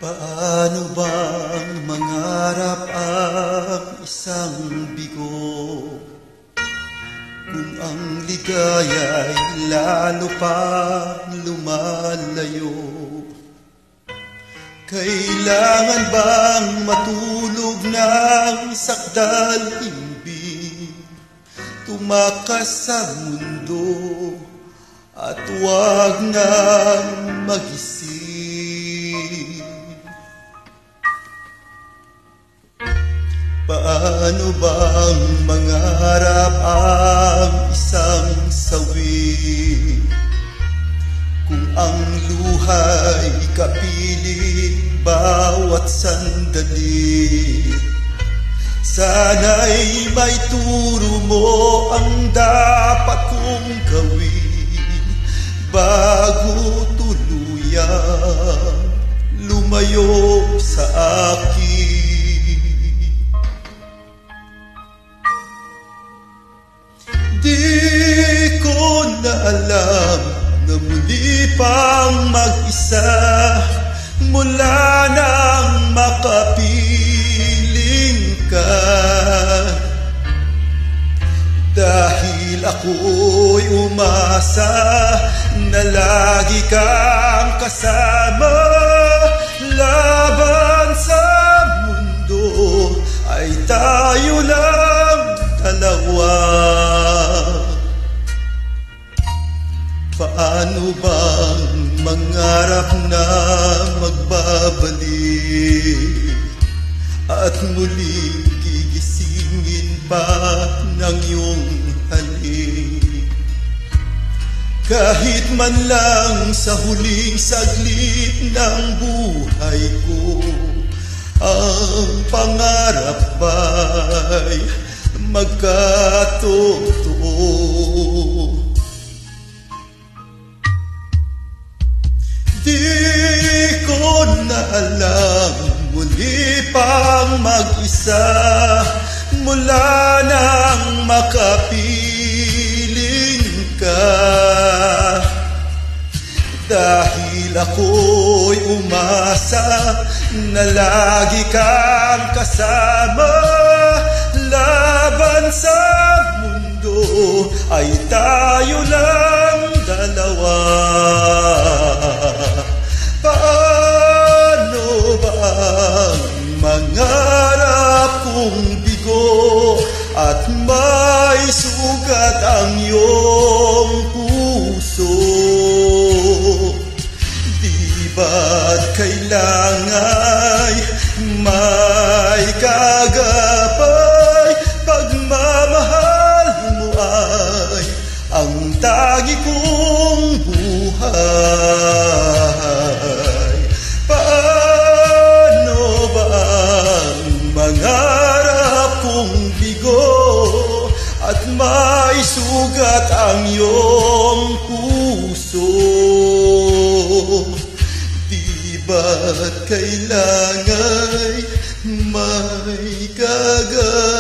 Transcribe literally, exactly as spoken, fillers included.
Paano bang mangarap ang isang bigo kung ang ligaya'y lalo pang lumalayo? Kailangan bang matulog ng sakdal-imbing, tumakas sa mundo at huwag nang magising? Paano bang mangarap ang isang sawi kung ang luha'y kapiling bawat sandali? Sana'y may turo mo ang dapat kong gawin bago tuluyang lumayo sa akin. Di ko na alam na muli pang mag-isa mula nang makapiling ka, dahil ako'y umasa na lagi kang kasama. Laban sa mundo ay tayo lang dalawa. Paano bang mangarap na magbabalik at muling gigisingin pa ng iyong halik? Kahit man lang sa huling saglit ng buhay ko, ang pangarap ba'y magkatotoo? Di ko na alam, muli pang mag-isa mula nang makapiling ka, dahil ako'y umasa na lagi kang kasama. Laban sa mundo ay tayo lang dalawa. Paano bang mangarap kung bigo at may sugat ang iyong puso? Di ba't kailangan may kagapay? Pagmamahal mo ay ang tagi kong buhay. Paano bang mangarap kung bigo at may sugat ang iyong puso? Di ba't kailangan may kagapay?